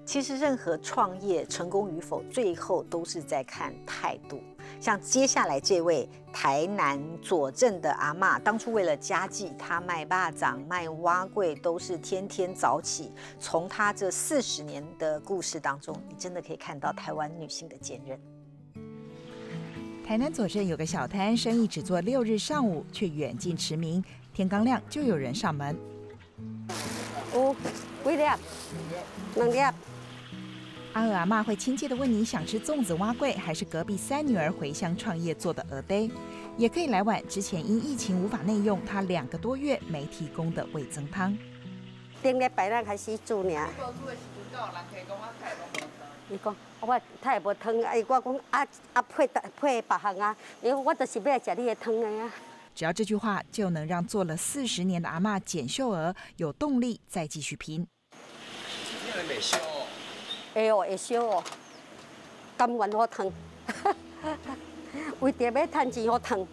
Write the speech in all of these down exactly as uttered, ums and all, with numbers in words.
其实任何创业成功与否，最后都是在看态度。像接下来这位台南左镇的阿嬷，当初为了家计，她卖肉粽、卖碗粿，都是天天早起。从她这四十年的故事当中，你真的可以看到台湾女性的坚韧。 台南左镇有个小摊，生意只做六日上午，却远近驰名，天刚亮就有人上门。 有几粒？两粒。 阿娥阿嬷会亲切地问你想吃粽子碗粿，还是隔壁三女儿回乡创业做的蚵嗲，也可以来碗之前因疫情无法内用，她两个多月没提供的味噌汤。 顶礼拜咱开始煮呢。伊讲我太无汤，哎，我讲啊啊配配别项啊，因为我就是要来吃你的汤的呀。 只要这句话，就能让做了四十年的阿嬷简秀娥有动力再继续拼。 你会袂烧哦？ 会哦，会烧哦，甘愿好烫，为着要趁钱好烫。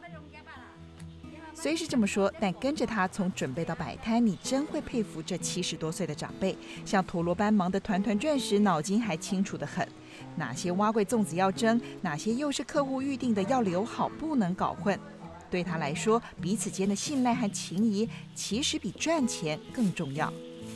虽是这么说，但跟着他从准备到摆摊，你真会佩服这七十多岁的长辈，像陀螺般忙得团团转时，脑筋还清楚得很。哪些碗粿粽子要蒸，哪些又是客户预定的要留好，不能搞混。对他来说，彼此间的信赖和情谊，其实比赚钱更重要。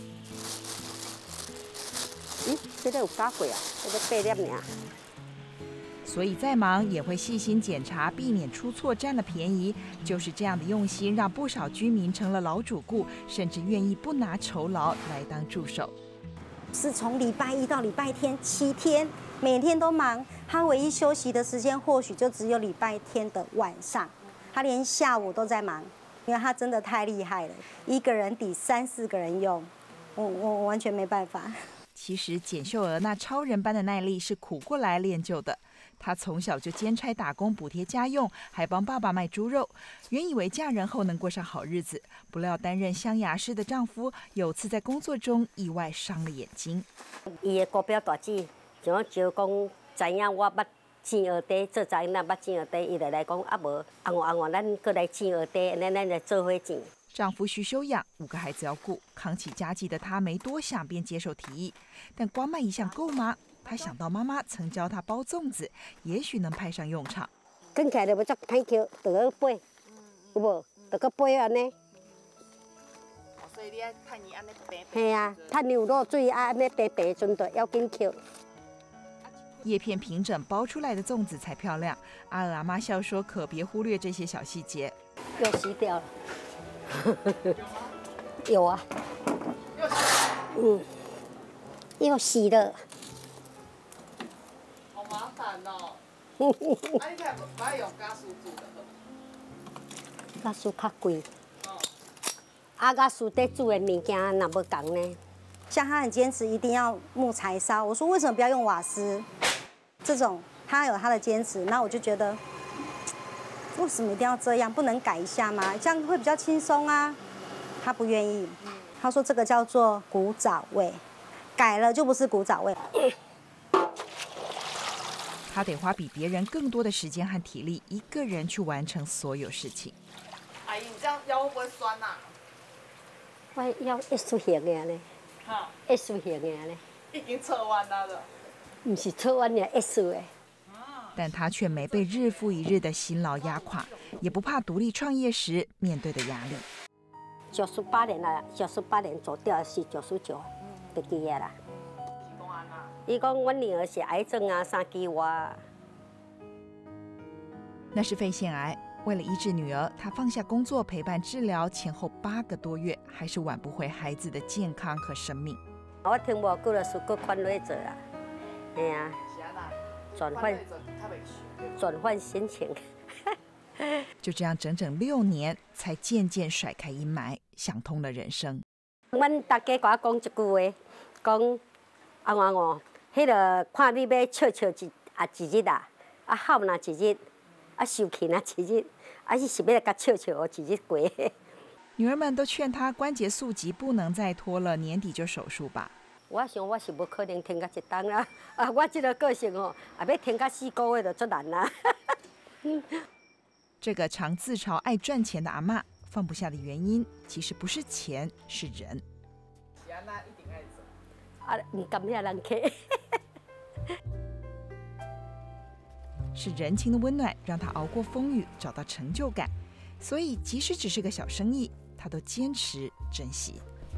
咦，这个有加贵啊，这个八粒尔。 所以再忙也会细心检查，避免出错占了便宜。就是这样的用心，让不少居民成了老主顾，甚至愿意不拿酬劳来当助手。 是从礼拜一到礼拜天七天，每天都忙。他唯一休息的时间或许就只有礼拜天的晚上，他连下午都在忙，因为他真的太厉害了，一个人抵三四个人用，我我我完全没办法。 其实简秀娥那超人般的耐力是苦过来练就的。她从小就兼差打工补贴家用，还帮爸爸卖猪肉。原以为嫁人后能过上好日子，不料担任镶牙师的丈夫有次在工作中意外伤了眼睛。 伊的股票大姐就就讲，知影我捌煎蚵嗲，做查囡仔捌煎蚵嗲，伊就来讲啊无，红红红，咱过来煎蚵嗲，咱咱来做伙煎。 丈夫需休养，五个孩子要顾，扛起家计的她没多想便接受提议。但光卖一项够吗？她想到妈妈曾教她包粽子，也许能派上用场。 卷起来就要作歹扣，就要背，有无？就搁背安尼。 所以你爱趁伊安尼白白。 嘿啊，趁牛肉水啊安尼白白阵的要紧扣。 叶片平整包出来的粽子才漂亮。阿娥阿妈笑说：“可别忽略这些小细节。” 又洗掉了。有啊。 又洗。 嗯。又洗了。 好麻烦哦。啊，你看不爱用家属煮的。 家属较贵。哦。啊，家属在煮的物件哪不共呢？ 像他很坚持一定要木柴烧，我说为什么不要用瓦斯？这种他有他的坚持，那我就觉得为什么一定要这样？不能改一下吗？这样会比较轻松啊。他不愿意，他说这个叫做古早味，改了就不是古早味。 他得花比别人更多的时间和体力，一个人去完成所有事情。 阿姨，你这样腰会不会酸呐？ 我腰一输型的呢， 哈， 一输型的呢。 已经测完了的。 不是测完了一输的。 但他却没被日复一日的辛劳压垮，也不怕独立创业时面对的压力。 九十八年啦，九十八年走掉是九十九，就记个啦。伊讲阮女儿是癌症啊，三期外。 那是肺腺癌，为了医治女儿，她放下工作陪伴治疗，前后八个多月，还是挽不回孩子的健康和生命。 我听无久了，是搁款落做啦，嘿啊，转换转换心情。 就这样整整六年，才渐渐甩开阴霾，想通了人生。 阮大家甲我讲一句话，讲阿妈哦，迄个看你要笑笑一啊一日啊，啊哭哪一日，啊受气哪一日，啊你是要来甲笑笑哦一日过。 女儿们都劝她关节速疾不能再拖了，年底就手术吧。 我想我是无可能停到一冬啦，啊，我这个个性哦，也要停到四个月就足难啦。 这个常自嘲爱赚钱的阿嬷，放不下的原因，其实不是钱，是人。 喜安娜一定爱走。 啊，唔感谢人客。 是人情的温暖，让他熬过风雨，找到成就感。所以，即使只是个小生意，他都坚持珍惜。